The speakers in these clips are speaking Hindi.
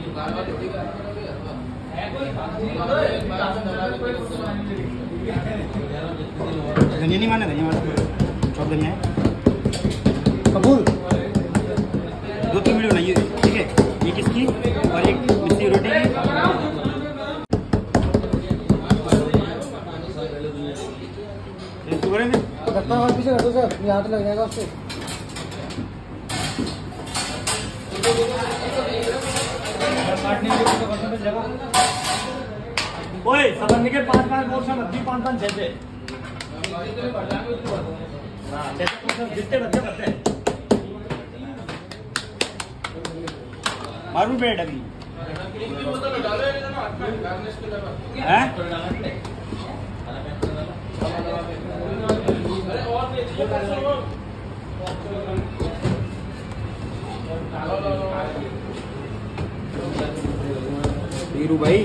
धनिया नहीं माना, धनिया माना चौक धनिया है। कबूल 2-3 वीडियो बनाइए, ठीक है। ये किसकी और एक मिस्सी रोटी की। पीछे कर दो सर, हाथ लग जाएगा उससे। ओए सबने के 5-5 पोर्शन बच्ची 5-5 छे जितने बच्चे करते हैं मारू ब्रेड अभी हैं। वीरू भाई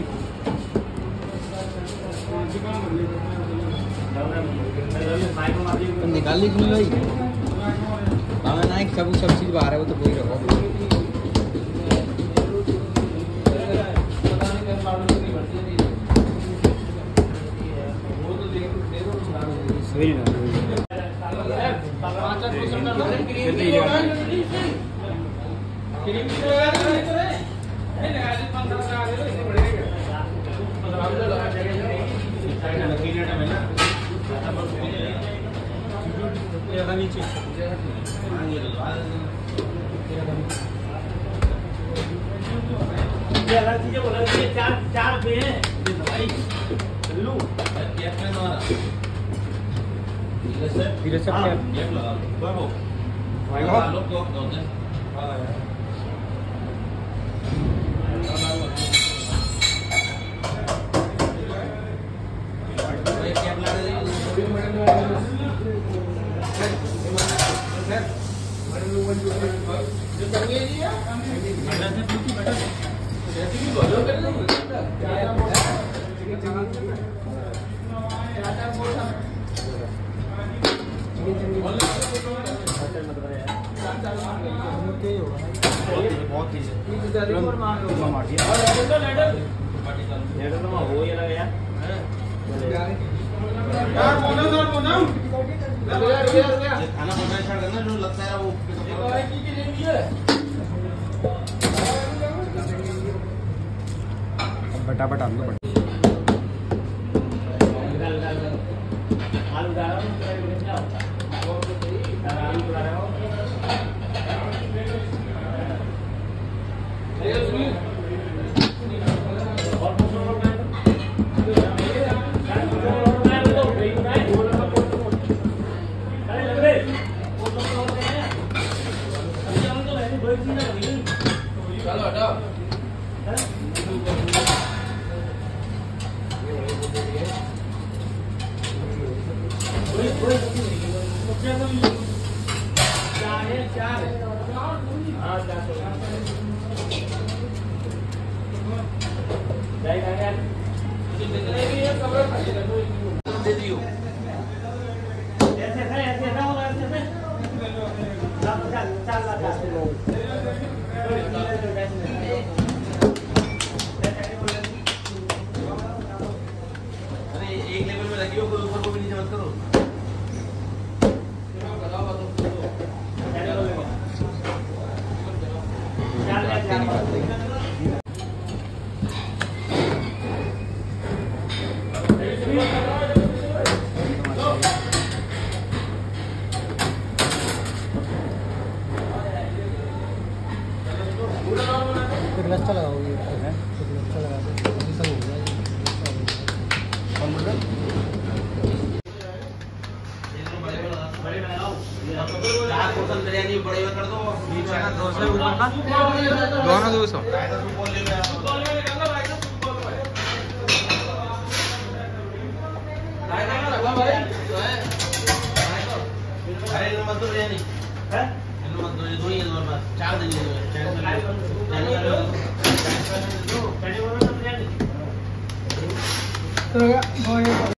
निकाल ली क्यों भाई? हमें ना एक सब चीज बाहर है, वो तो कोई रखो। चार पे हैं भाई चल्लू फिर सब क्या फटाफट आलू एक लेवल में रखियो, कोई ऊपर को भी नीचे मत करो। अच्छा लगा ये अच्छा लगा अभी सब हो गया। कौन बोल रहा है? बिरयानी बड़े कर दो, दोनों 200 बिरयानी है, चार दिन